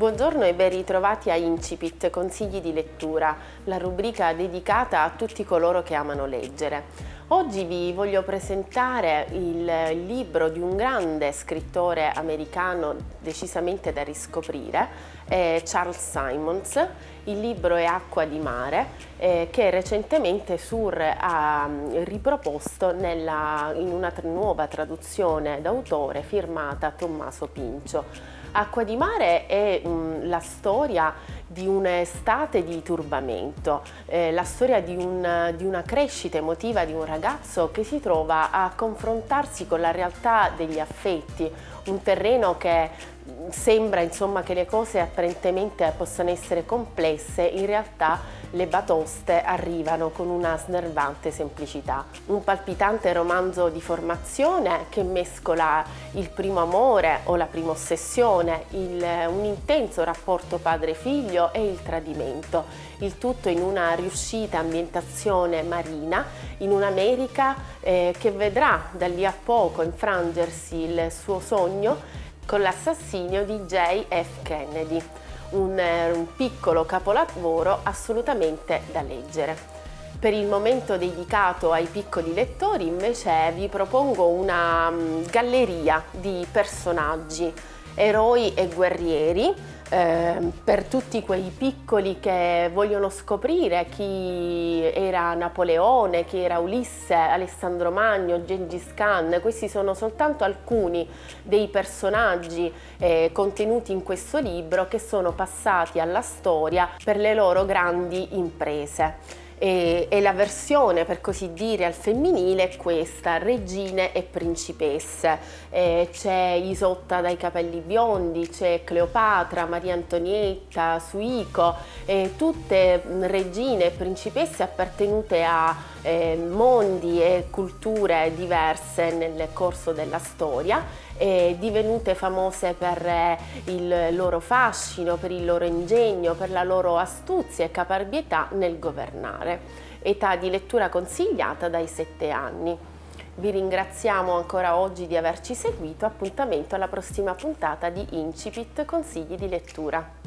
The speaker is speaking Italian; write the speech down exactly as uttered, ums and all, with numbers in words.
Buongiorno e ben ritrovati a Incipit, consigli di lettura, la rubrica dedicata a tutti coloro che amano leggere. Oggi vi voglio presentare il libro di un grande scrittore americano decisamente da riscoprire, eh, Charles Symons. Il libro è Acqua di mare, eh, che recentemente Sur ha riproposto nella, in una nuova traduzione d'autore firmata Tommaso Pincio. Acqua di mare è um, la storia di un'estate di turbamento, eh, la storia di, un, di una crescita emotiva di un ragazzo che si trova a confrontarsi con la realtà degli affetti, un terreno che sembra insomma che le cose apparentemente possano essere complesse, in realtà le batoste arrivano con una snervante semplicità. Un palpitante romanzo di formazione che mescola il primo amore o la prima ossessione, il, un intenso rapporto padre-figlio e il tradimento, il tutto in una riuscita ambientazione marina in un'America eh, che vedrà da lì a poco infrangersi il suo sogno con l'assassinio di J F Kennedy, un, un piccolo capolavoro assolutamente da leggere. Per il momento dedicato ai piccoli lettori invece vi propongo una galleria di personaggi, eroi e guerrieri, eh, per tutti quei piccoli che vogliono scoprire chi era Napoleone, chi era Ulisse, Alessandro Magno, Gengis Khan. Questi sono soltanto alcuni dei personaggi eh, contenuti in questo libro che sono passati alla storia per le loro grandi imprese. E, e la versione, per così dire, al femminile è questa: regine e principesse. Eh, c'è Isotta dai capelli biondi, c'è Cleopatra, Maria Antonietta, Suico, eh, tutte regine e principesse appartenute a eh, mondi e culture diverse nel corso della storia, e divenute famose per eh, il loro fascino, per il loro ingegno, per la loro astuzia e caparbietà nel governare. Età di lettura consigliata dai sette anni. Vi ringraziamo ancora oggi di averci seguito. Appuntamento alla prossima puntata di Incipit, consigli di lettura.